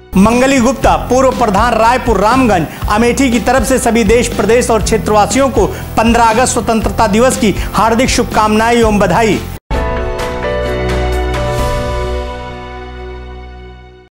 मंगली गुप्ता, पूर्व प्रधान, रायपुर रामगंज अमेठी की तरफ से सभी देश, प्रदेश और क्षेत्रवासियों को 15 अगस्त स्वतंत्रता दिवस की हार्दिक शुभकामनाएं एवं बधाई।